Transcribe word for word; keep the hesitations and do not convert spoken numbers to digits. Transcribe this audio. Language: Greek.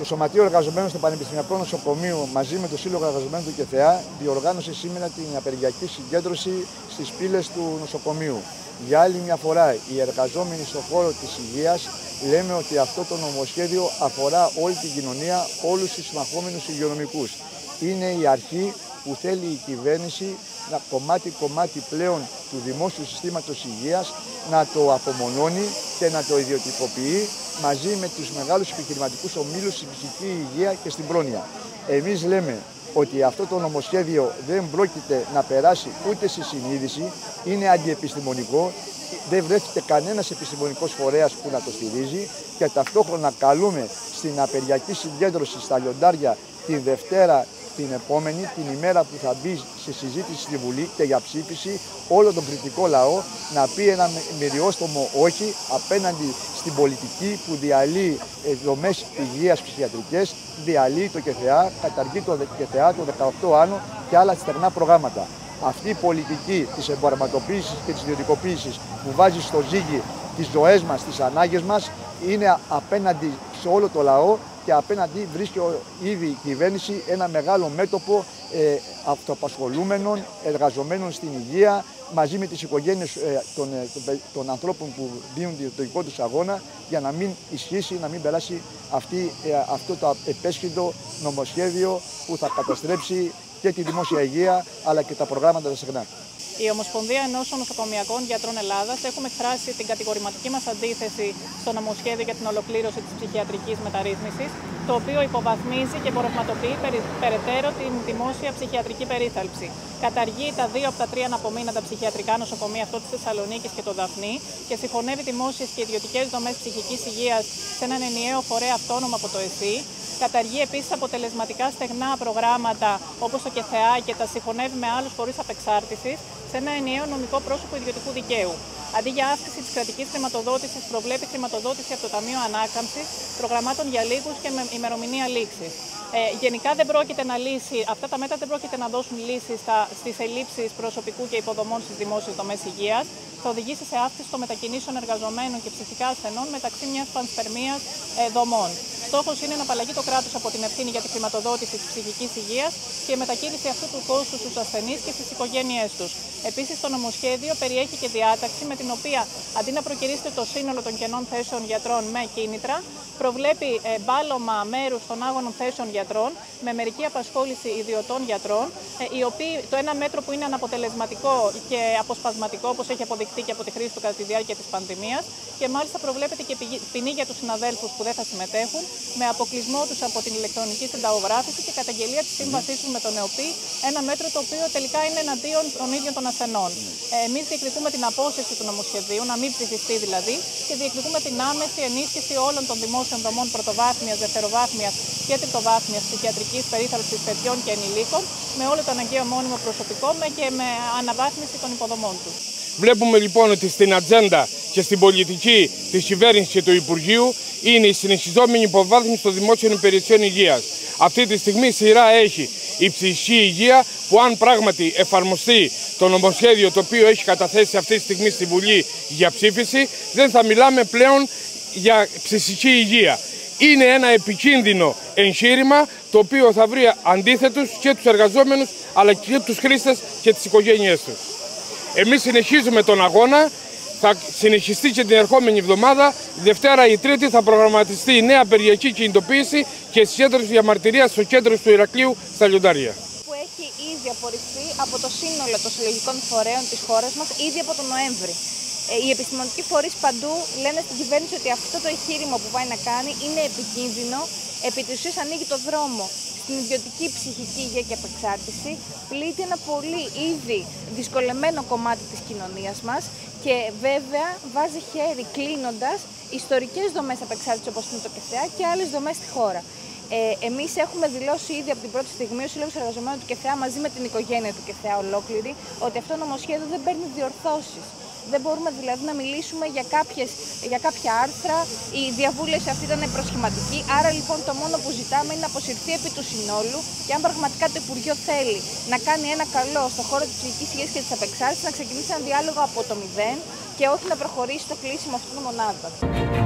Το Σωματείο Εργαζομένων στο Πανεπιστημιακό Νοσοκομείο μαζί με το Σύλλογο Εργαζομένων του ΚΕΘΕΑ διοργάνωσε σήμερα την απεργιακή συγκέντρωση στις πύλες του νοσοκομείου. Για άλλη μια φορά, οι εργαζόμενοι στον χώρο της υγείας λέμε ότι αυτό το νομοσχέδιο αφορά όλη την κοινωνία, όλους τους συμμαχόμενους υγειονομικούς. Είναι η αρχή που θέλει η κυβέρνηση να κομμάτι-κομμάτι πλέον του δημόσιου συστήματος υγείας να το απομονώνει και να το ιδιωτικοποιεί μαζί με τους μεγάλους επιχειρηματικούς ομίλους στην ψυχική υγεία και στην πρόνοια. Εμείς λέμε ότι αυτό το νομοσχέδιο δεν πρόκειται να περάσει ούτε στη συνείδηση, είναι αντιεπιστημονικό, δεν βρέθηκε κανένας επιστημονικός φορέας που να το στηρίζει και ταυτόχρονα καλούμε στην απεργιακή συγκέντρωση στα Λιοντάρια τη Δευτέρα την επόμενη, την ημέρα που θα μπει σε συζήτηση στη Βουλή και για ψήφιση όλο τον κριτικό λαό να πει ένα μυριόστομο όχι απέναντι στην πολιτική που διαλύει δομές υγείας ψυχιατρικές, διαλύει το ΚΕΘΕΑ, καταργεί το ΚΕΘΕΑ, το δεκαοκτώ άνω και άλλα στεγνά προγράμματα. Αυτή η πολιτική της εμπορευματοποίησης και της ιδιωτικοποίησης που βάζει στο ζύγι τις ζωές μας, τις ανάγκες μας, είναι απέναντι σε όλο το λαό και απέναντι βρίσκει ήδη η κυβέρνηση ένα μεγάλο μέτωπο ε, αυτοαπασχολούμενων, εργαζομένων στην υγεία, μαζί με τις οικογένειες ε, των, των, των ανθρώπων που δίνουν το δικό τους αγώνα, για να μην ισχύσει, να μην περάσει αυτή, ε, αυτό το επέσχυντο νομοσχέδιο που θα καταστρέψει και τη δημόσια υγεία αλλά και τα προγράμματα τα στεγνά. Η Ομοσπονδία Ενώσεων Νοσοκομειακών Γιατρών Ελλάδας έχουμε εκφράσει την κατηγορηματική μας αντίθεση στο νομοσχέδιο για την ολοκλήρωση της ψυχιατρικής μεταρρύθμισης, το οποίο υποβαθμίζει και εμπορευματοποιεί περαιτέρω την δημόσια ψυχιατρική περίθαλψη. Καταργεί τα δύο από τα τρία αναπομείναντα ψυχιατρικά νοσοκομεία, αυτό της Θεσσαλονίκης και το Δαφνί, και συγχωνεύει δημόσιες και ιδιωτικές δομές ψυχικής υγείας σε έναν ενιαίο φορέα αυτόνομο από το ΕΣΥ. Καταργεί επίσης αποτελεσματικά στεγνά προγράμματα όπως το ΚΕΘΕΑ και τα συγχωνεύει με άλλους φορείς απεξάρτησης σε ένα ενιαίο νομικό πρόσωπο ιδιωτικού δικαίου. Αντί για αύξηση της κρατικής χρηματοδότησης, προβλέπει χρηματοδότηση από το Ταμείο Ανάκαμψης προγραμμάτων για λίγους και με ημερομηνία λήξης. Ε, γενικά δεν πρόκειται να λύσει, αυτά τα μέτρα δεν πρόκειται να δώσουν λύσεις στις ελλείψεις προσωπικού και υποδομών στις δημόσιες δομές υγείας. Θα οδηγήσει σε αύξηση των μετακινήσεων εργαζομένων και ψυχικά ασθενών μεταξύ μιας πανσπερμίας ε, δομών. Στόχος είναι να απαλλαγεί το κράτος από την ευθύνη για τη χρηματοδότηση της ψυχικής υγείας και η μετακίνηση αυτού του κόστους στους ασθενείς και στις οικογένειές τους. Επίσης, το νομοσχέδιο περιέχει και διάταξη με την οποία, αντί να προκυρήσετε το σύνολο των κενών θέσεων γιατρών με κίνητρα, προβλέπει ε, μπάλωμα μέρους των άγωνων θέσεων γιατρών με μερική απασχόληση ιδιωτών γιατρών, ε, οι οποίοι, το ένα μέτρο που είναι αναποτελεσματικό και αποσπασματικό, όπως έχει αποδειχθεί και από τη χρήση του κατά τη διάρκεια της πανδημίας, και μάλιστα προβλέπεται και ποινή για τους συναδέλφους που δεν θα συμμετέχουν, με αποκλεισμό τους από την ηλεκτρονική συνταγογράφηση και καταγγελία της σύμβασής τους με τον ΕΟΠΗ, ένα μέτρο το οποίο τελικά είναι εναντίον των ίδιων των ασθενών. Ε, εμείς διεκδικούμε την απόσυρση του νομοσχεδίου, να μην ψηφιστεί δηλαδή, και διεκδικούμε την άμεση ενίσχυση όλων των δημόσιων δομών πρωτοβάθμιας, δευτεροβάθμιας και τριτοβάθμιας ψυχιατρικής περίθαλψης παιδιών και ενηλίκων, με όλο το αναγκαίο μόνιμο προσωπικό και με αναβάθμιση των υποδομών τους. Βλέπουμε λοιπόν ότι στην ατζέντα και στην πολιτική της κυβέρνησης και του Υπουργείου είναι η συνεχιζόμενη υποβάθμιση των δημόσιων υπηρεσιών υγείας. Αυτή τη στιγμή σειρά έχει η ψυχική υγεία, που αν πράγματι εφαρμοστεί το νομοσχέδιο το οποίο έχει καταθέσει αυτή τη στιγμή στη Βουλή για ψήφιση, δεν θα μιλάμε πλέον για ψυχική υγεία. Είναι ένα επικίνδυνο εγχείρημα το οποίο θα βρει αντίθετους και τους εργαζόμενους αλλά και τους χρήστες και τις οικογένειές τους. Εμείς συνεχίζουμε τον αγώνα, θα συνεχιστεί και την ερχόμενη εβδομάδα. Δευτέρα ή Τρίτη θα προγραμματιστεί η νέα απεργιακή κινητοποίηση και συγκέντρωση διαμαρτυρίας στο κέντρο του Ηρακλείου στα Λιοντάρια. Που έχει ήδη απορριφθεί από το σύνολο των συλλογικών φορέων της χώρας μας ήδη από τον Νοέμβρη. Οι επιστημονικοί φορείς παντού λένε στην κυβέρνηση ότι αυτό το εγχείρημα που πάει να κάνει είναι επικίνδυνο, επί της ουσίας ανοίγει το δρόμο στην ιδιωτική ψυχική υγεία και απεξάρτηση, πλήττει ένα πολύ ήδη δυσκολεμένο κομμάτι της κοινωνίας μας και βέβαια βάζει χέρι κλείνοντας ιστορικές δομές απεξάρτησης όπως είναι το ΚΕΘΕΑ και άλλες δομές στη χώρα. Ε, εμείς έχουμε δηλώσει ήδη από την πρώτη στιγμή ο Σύλλογος Εργαζομένων του ΚΕΘΕΑ μαζί με την οικογένεια του ΚΕΘΕΑ ολόκληρη ότι αυτό το νομοσχέδιο δεν παίρνει διορθώσεις. Δεν μπορούμε δηλαδή να μιλήσουμε για, κάποιες, για κάποια άρθρα, η διαβούλευση αυτή ήταν προσχηματική, άρα λοιπόν το μόνο που ζητάμε είναι να αποσυρθεί επί του συνόλου και αν πραγματικά το Υπουργείο θέλει να κάνει ένα καλό στον χώρο της ψυχικής υγείας και της απεξάρτησης, να ξεκινήσει ένα διάλογο από το μηδέν και όχι να προχωρήσει στο κλείσιμο αυτών των μονάδων.